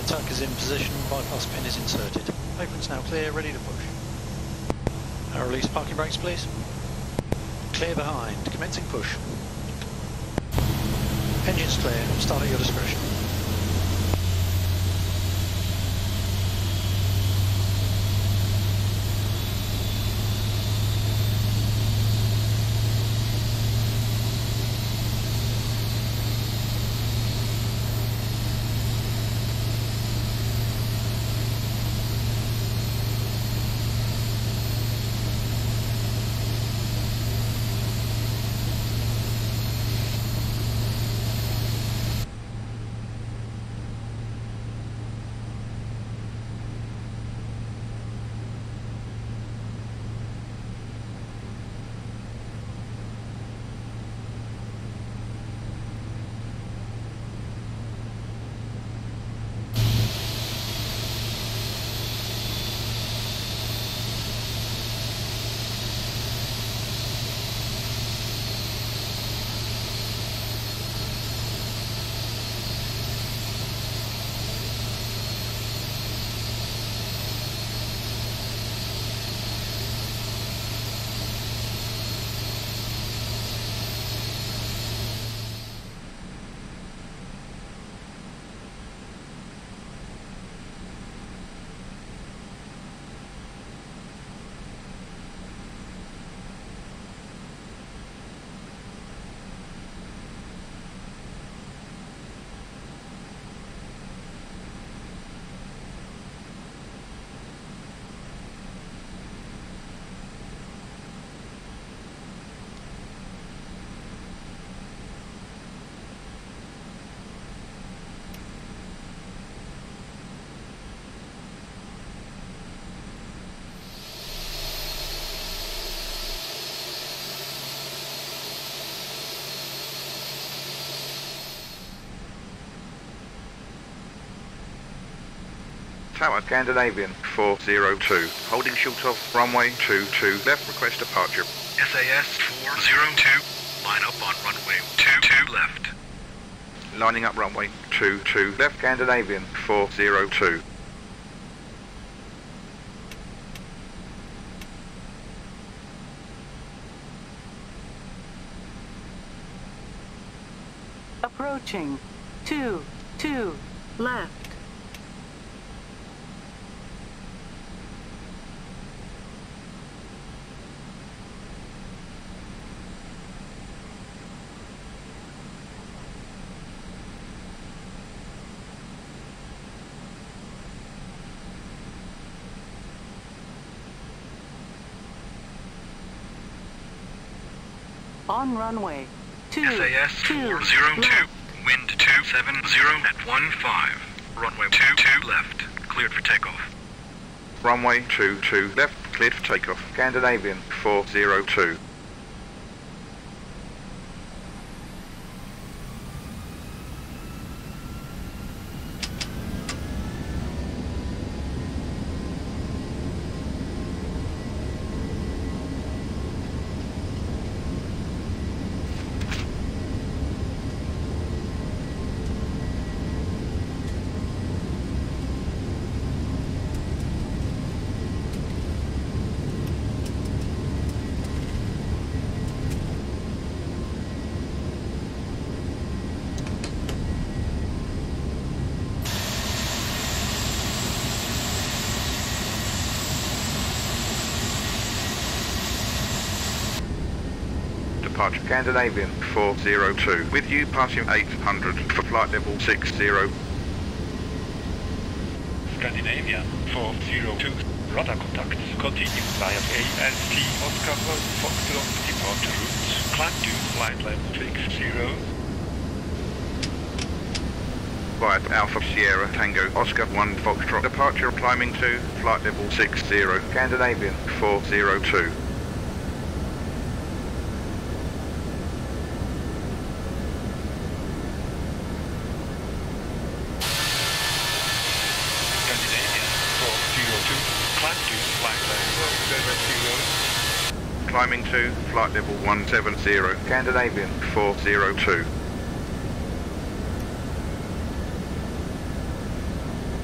tuck is in position, bypass pin is inserted. Apron's now clear, ready to push. Now release parking brakes please. Clear behind, commencing push. Engine's clear, start at your discretion. Tower, Scandinavian 402, holding short of runway 22 left, request departure. SAS 402, line up on runway 22 left. Lining up runway 22 left, Scandinavian 402. Approaching 22 left. On runway 22 SAS 402, left. wind 270 at 15. Runway 22 left, cleared for takeoff. Runway 22 left, cleared for takeoff. Scandinavian 402. Departure Scandinavian 402. With you passing 800 for flight level 60. Scandinavian 402. Radar contact. Continue via AST Oscar Foxtrot departure route. Climb to flight level 60. Via Alpha Sierra Tango Oscar 1 Foxtrot. Departure climbing to flight level 60. Scandinavian 402. Climbing to flight level 170, Scandinavian 402.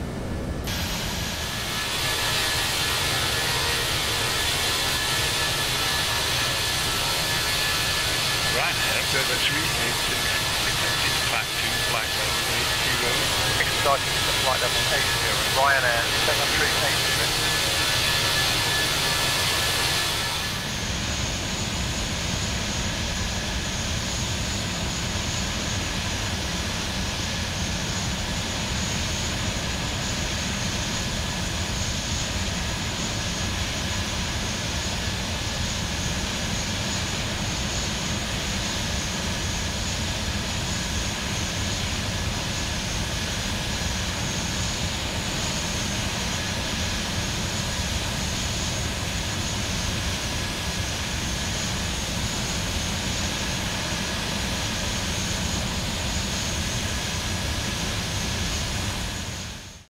7386, detected flat 2, flight level 80. Exciting to flight level 80, Ryanair 7386.